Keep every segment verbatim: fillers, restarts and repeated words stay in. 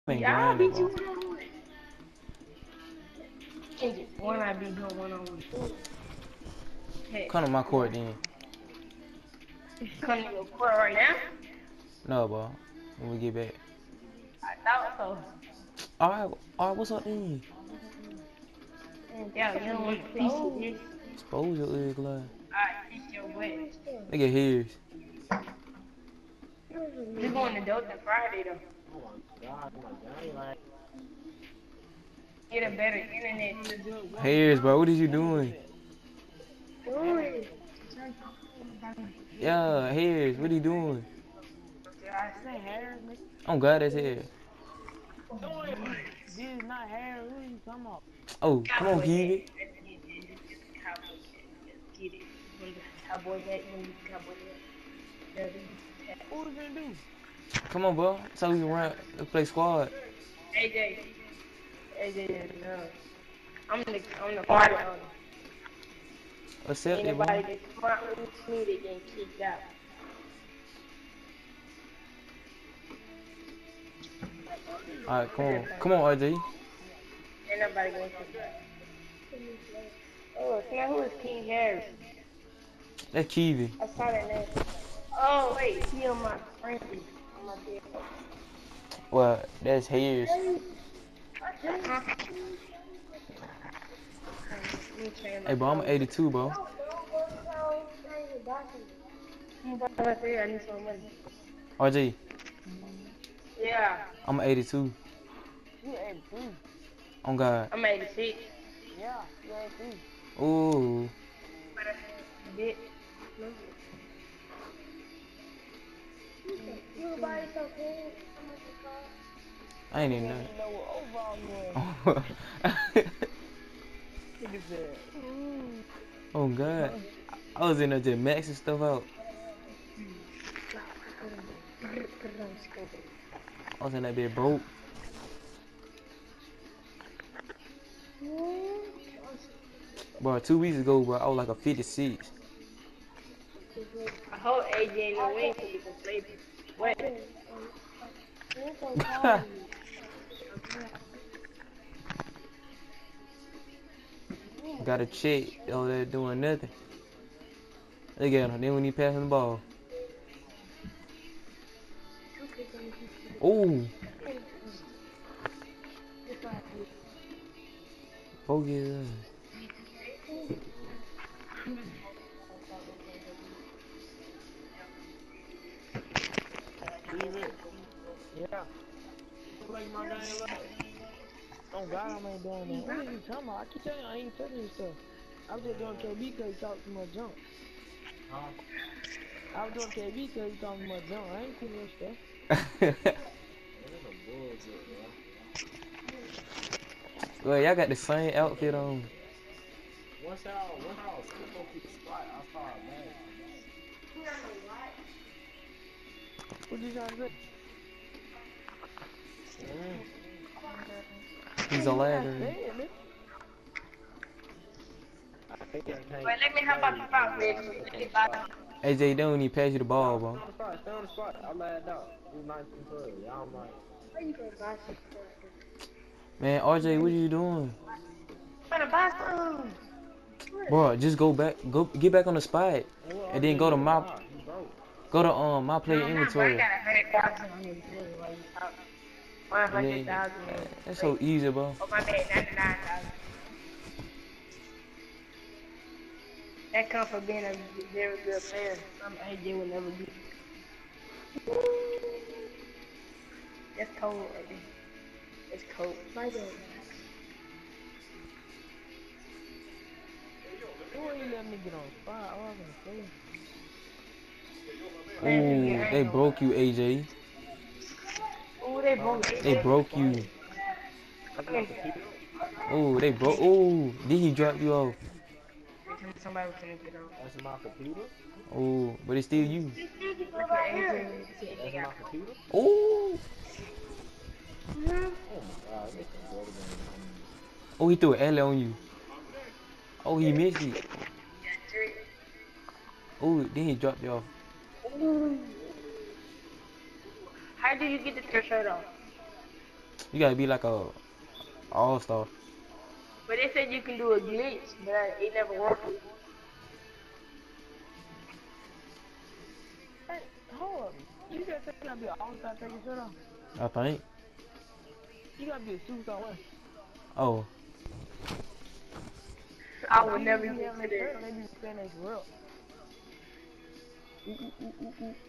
Ain't Yeah, I'll grinding, beat you bro. one on one. Kendrick, one I beat him one on one. Hey, Come to my court then. come to your court right now? No, bro. When we get back. I thought so. Alright, alright, what's up then? And yeah, you don't want to piece of this. Expose your ugly line. Alright, piece your butt. Look at his. We going to Dothan Friday though. Get a better internet. Hairs, bro. What is you doing? Ooh. Yeah, hairs. What are you doing? I say hair, nigga. I'm glad that's hair. This is not hair. What are you talking about? Oh, come on, Cowboy hat. Kiwi. Let's get it. Just a cowboy hat. Let's get it. You want the cowboy hat? You want the cowboy hat? Let's get it. What we gonna do? Come on, bro. So we can run. Let's play squad. A J. A J, no. I'm the, I'm the party owner. Accept it, bro. Anybody that's smart with me, they getting kicked out. Alright, come on. Come on, R J. Ain't nobody getting kicked out. Oh, now who is King Harris? That's Kiwi. I saw that name. Oh, wait, he on my friend. On my bed. Well, that's hairs. Hey, bro, I'm eighty-two, bro. I need some money. R J, Yeah, I'm eighty-two. You eighty-two. On God. I'm eighty-six. Yeah, you eighty-two. Ooh. But I did. I ain't even know. You know what overall you was. Nigga said, ooh. Oh God. I was in there just maxing stuff out. I was in that bit broke. Bro, two weeks ago, bro, I was like a fifty-six. I hope A J in the wing so we can play. What? Got a check over there doing nothing. Look at him. Then when he passing the ball. Ooh. Focus. Yeah. Like my guy, oh God, I ain't doing that. What are you talking about? I keep telling you, I ain't telling you stuff. I was just doing K B because he talked too much junk. Huh? I was doing K B because he talking too much junk. I ain't cool with stuff. Well, y'all got the same outfit on. Once y'all, once y'all skip up to the spot, I start mad. What you trying to say? He's a ladder. Hey, man. Wait, let me help out the foul, baby. Let me buy them. A J, don't need pass you the ball, Stay bro. on the spot, stay on the spot. I lagged out. It was nineteen twelve. Y'all like, Man, R J, what are you doing? I'm gonna buy some. Bro, just go back, go get back on the spot, and then go to my, nah, he broke. go to um my player No, my boy inventory. got a hundred thousand on his bill while you talking. One And hundred then, thousand. uh, that's so easy, bro. Oh, my bad, ninety-nine thousand. That comes from being a very good player. Some A J will never be. That's cold right there. It's cold. Right there. You ain't let me get on the spot. I wasn't gonna say. Ooh, they broke you, A J. Ooh, they broke They it. broke you. Okay. Ooh, they broke. Ooh, then he dropped you off. Somebody was gonna get on. That's my computer. Ooh, but it's still you. Look at A J. That's my computer. Ooh. Oh my God, this is better than. Oh, he threw an alley on you. Oh, he missed it. Ooh, then he dropped you off. How do you get the shirt off? You gotta be like a all star. But they said you can do a glitch, but it never worked. Hey, hold up. You just said you gotta be an all-star taking shit off. I think. You gotta be a superstar what? Oh, I would never You even have no consider shirt, it. they be saying it's real. Ooh, ooh, ooh, ooh, ooh.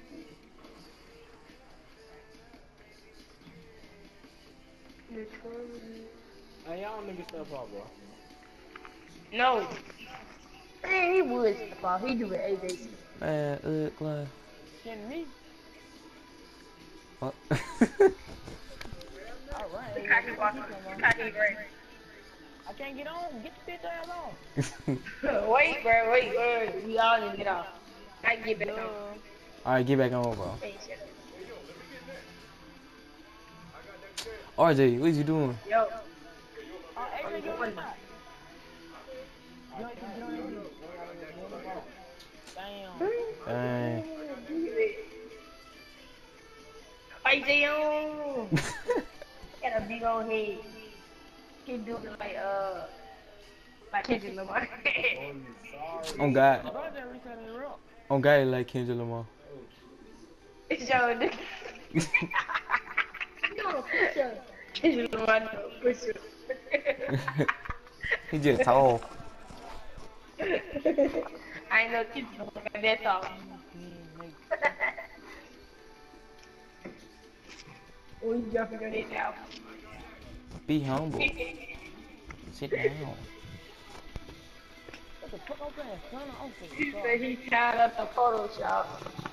Hey, y'all niggas step up, bro. No. Man, he would step off. He do it A J. man, uh, Glenn. Kidding me? What? Alright. Look how he walk. Look how he ran. I can't get on. Get the bitch ass on. Wait, bro. Wait, wait. We all didn't get off. I can get back on. Alright, get back on, bro. Hey, shut up. R J, what you doing? Yo. Oh, A J, you What? on that? You ain't gonna get on it. Damn. Dang. A J on. Got a big old head. He do it like uh, like Kendrick Lamar. On God. Bro, that reset is real. On God, like Kendrick Lamar. It's your dude. No, push up. Kendrick Lamar, no, push up. He just tall. I ain't no Kendrick Lamar, that's all. Oh, you jumping on it now. Be humble. Sit down. What the fuck open that son of open? He said he tied up the Photoshop.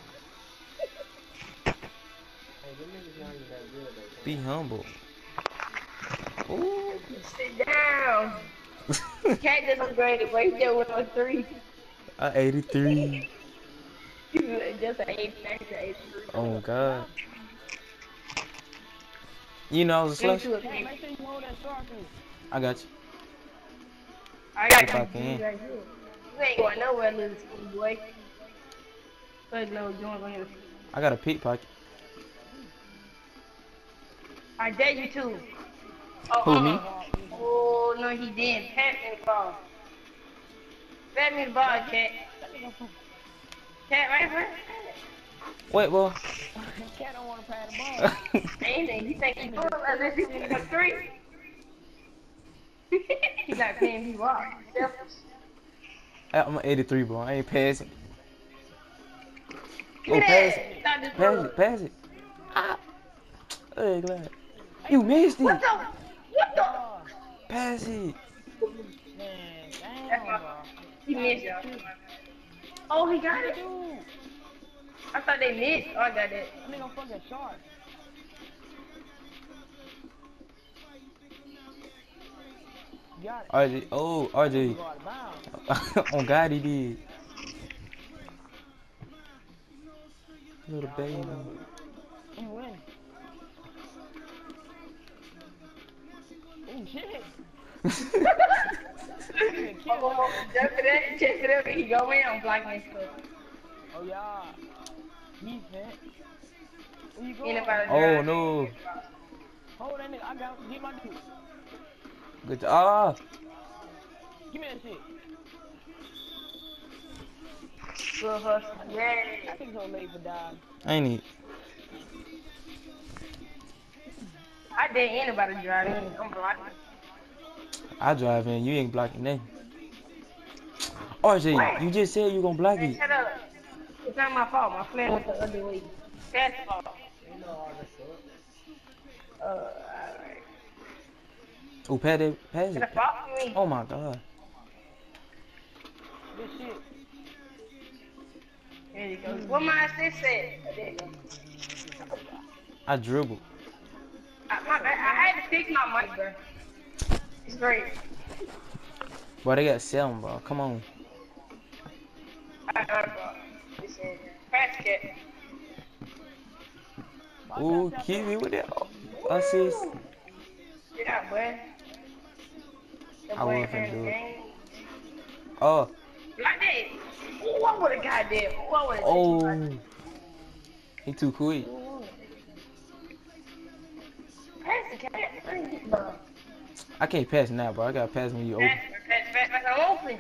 Hey, them niggas not even that good, though. Be humble. Ooh. Sit down. Cat just upgraded, but he still went on three. Uh, eighty-three. Just an eighty-nine to eighty-three. Oh God. You know I was a Give me slush. two of Hey, them. make sure you hold that shark in. I got you. I got If I you can. right here. You ain't going nowhere, little skinny boy. But no, you ain't going I got a pickpocket. I dare you to. Oh, Who, me? uh-uh. Oh, no, he didn't. Pass me the ball. Pass me the ball, Cat. Cat, right here. Wait, boy. Cat don't want to pass the ball. Anything. You think he doing unless he's in the three? He's not paying me off. Selfish. I'm an eighty-three, bro. I ain't passing. Give Oh, me pass that. it. Stop this Pass ball. it. Pass it. Ah. Hey, glad. You missed What it. the? What the? Oh, Pass it. man, That's damn, my bro. He missed y'all. Oh, he got it? Dude, I thought they missed. Oh, I got that. I mean, I'm fucking shark. You got it. R J. Oh, R J. You go out of bounds. On God, he did. Little baby. You win. Oh, shit. Oh, just for that, just for that, he go in on blocking and stuff. Oh, yeah. He's fat. Where you going? Anybody Oh, drive? no. Hold that nigga. I got him. Get my dude. Good job. Ah. Give me that shit. Good hustle. I Yeah. think so late for dive. I ain't it. I dare anybody drive in. I'm blocking. I drive in. You ain't blocking nothing. R J, What? you just said you gonna block Hey, it. shut up. It's not my fault. My friend went the other way. That's fault. Ain't no other shit. Uh, alright. Oh, pass it. Pass It's it. a fault for me. Oh my God. Good shit. There you go. What my assist said? Oh, there you go. I dribble. I, my, I, I had to fix my mic, bro. It's great. Boy, they got seven, bro. Come on. I got it, bro. It's in pass it. Ooh, Kiwi with that assist. Yeah, boy. The I boy wasn't finna in do the it. game. Oh, Like that. Ooh, I would have got that. Ooh, I would have oh. He too quick. Pass Pass, I can't pass now, bro. I gotta pass when you open. pass, pass, pass, I'm open.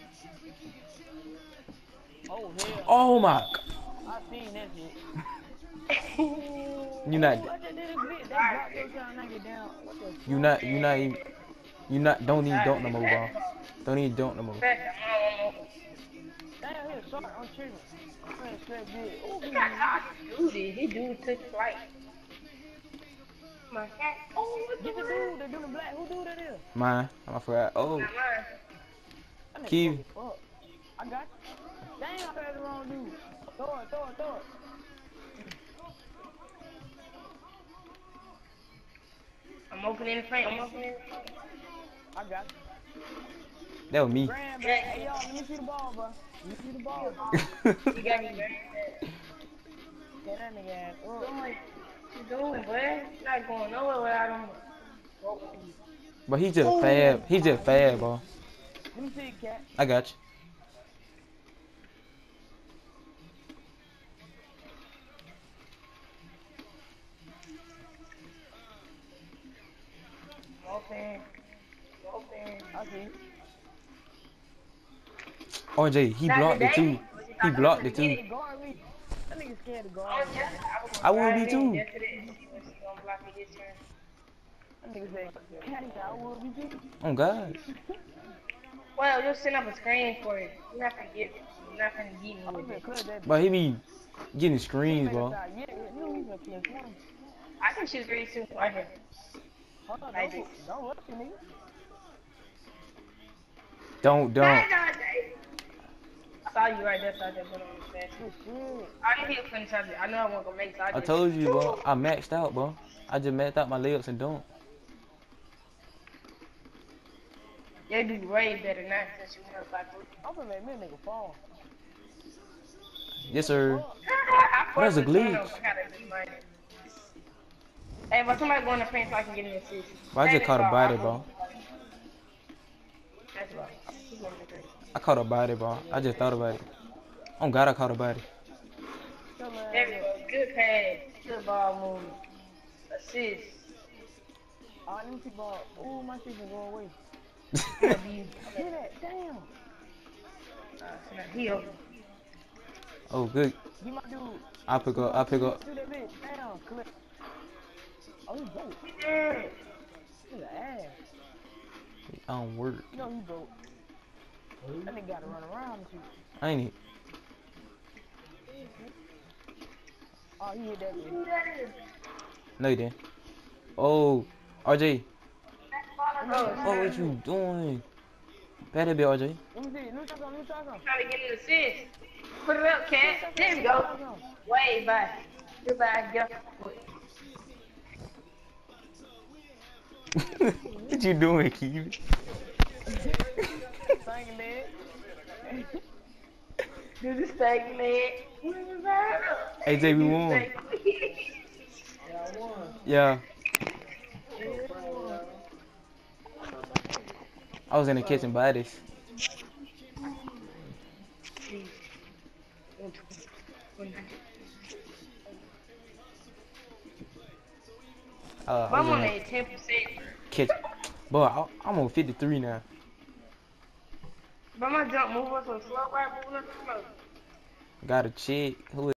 Oh, hell. Oh my. I seen that shit. You not. Ooh, I just did a glitch. They blocked your shot and I get down. What the fuck? You not. You not even. You not. Don't even don't no more, bro. Don't even don't no more. Pass, I'm open. Damn, he's short on trigger. I'm gonna straight good. Ooh, He got hot duty. He do took flight. My cat. Oh, what the get the hell? dude, the dude in black. Who dude that is? Mine. I forgot. Oh. Not mine. That nigga Key. fuck. I got you. Dang, I passed the wrong dude. Throw it, throw it, throw it. I'm opening the frame. I'm opening the frame. I got you. That was me. Grand back. Hey, y'all, let me see the ball, bro. Let me see the ball. You got me, man. Get that nigga ass up. What you doing, boy? You're not going nowhere without him. But he just fab. He just fab, bro. Let me see it, cat. I got you. Open. Open. I see it. R J, he blocked it too. He blocked it too. He guard me. That nigga scared to guard me. I would be too. That nigga said, cat, he said, I would be too. Oh God. Well, just set up a screen for it. You're not gonna get, you're not gonna get me I'm with gonna it. clutch that. But he be getting screens, bro. Yeah, yeah, you know he's a P S one. I can shoot three too. Right here. Hold on, I don't, do. don't rush me, nigga. Don't don't. I saw you right there, so I just went on the fast. Good shit. I didn't hit finish it. I know I wasn't gonna make, so I I just. told you, bro. I maxed out, bro. I just maxed out my layups and don't. They do way better than that since you went up by three. I'm gonna make me a nigga fall. Yes, sir. I That's a forced the glitch. turnover. I gotta do mine. Hey, but somebody go in the paint so I can get an assist. Bro, I Hey, just caught a that's body, all. bro. That's right. Keep going to the I caught a body, bro. I just thought about it. Oh God, I caught a body. Come on. There we go. Good pass. Good ball movement. Assist. Oh, let me see ball. Ooh, my shit can go away. Good view. Get that, damn. Uh, so now he over. Oh, good. Get my dude. I pick up. I pick up. Do that bitch. Damn, clip. Oh, he broke. Yeah. He's an ass. I don't work. You know he broke. That nigga gotta run around and shoot. I ain't. Oh, he hit that bitch. No, you didn't. Oh, R J. Oh, Oh, what you doing? Better be R J. Let me see. Let me try some. Let me try some. trying to get an assist. Put it up, cat. There we go. Way back. Goodbye, go. What you doing, Keith? Singing leg. Do the steak leg. A J, we won. Yeah, I won. Yeah. I was in the kitchen by this. Uh, I I'm was on in a the ten percent. kitchen. Boy, I, I'm on fifty-three now. But my jump move up so slow, right? Moving up so slow. Got a chick. Who